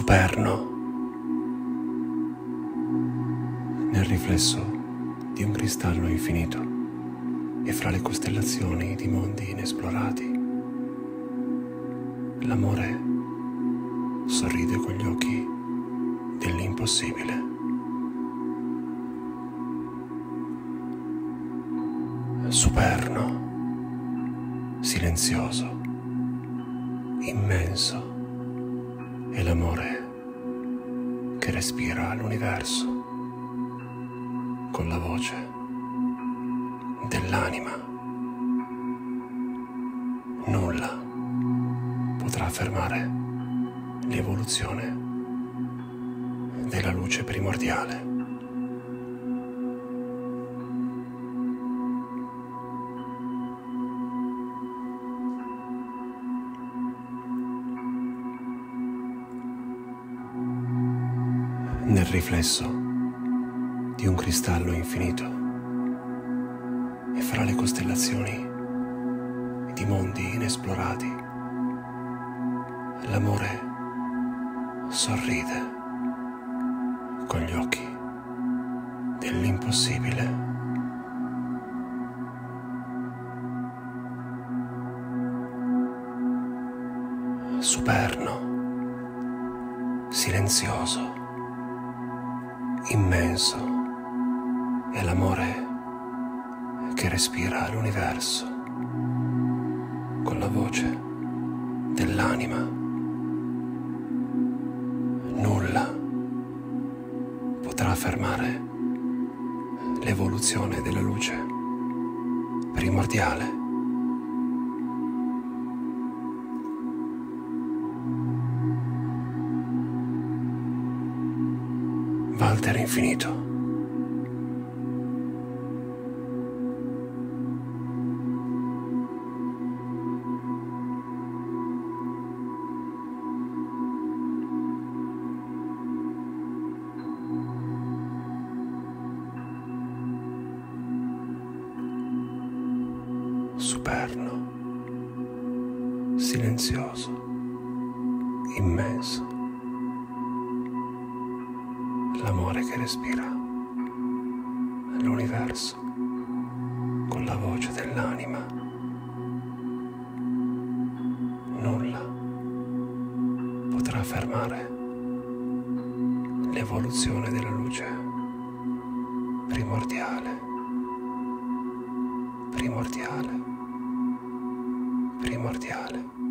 superno nel riflesso di un cristallo infinito e fra le costellazioni di mondi inesplorati. L'amore sorride con gli occhi dell'impossibile. Superno, silenzioso, immenso, è l'amore che respira l'universo con la voce dell'anima. Nulla potrà fermare l'evoluzione della luce primordiale. Nel riflesso di un cristallo infinito e fra le costellazioni di mondi inesplorati, l'amore sorride con gli occhi dell'impossibile. Superno, silenzioso, immenso è l'amore che respira l'universo con la voce dell'anima. Nulla potrà fermare l'evoluzione della luce primordiale. Walter Infinito. Superno, silenzioso, immenso, l'amore che respira l'universo con la voce dell'anima. Nulla potrà fermare l'evoluzione della luce primordiale, primordiale, primordiale.